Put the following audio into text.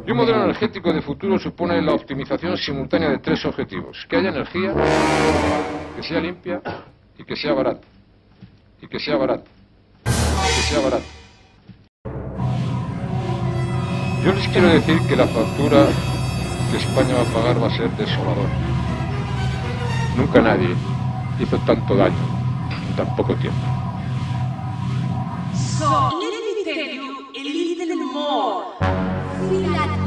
Y un modelo energético de futuro supone la optimización simultánea de tres objetivos: que haya energía, que sea limpia y que sea barata. Y que sea barata. Y que sea barata. Yo les quiero decir que la factura que España va a pagar va a ser desoladora. Nunca nadie hizo tanto daño en tan poco tiempo. So, let me tell you a little more. Feel like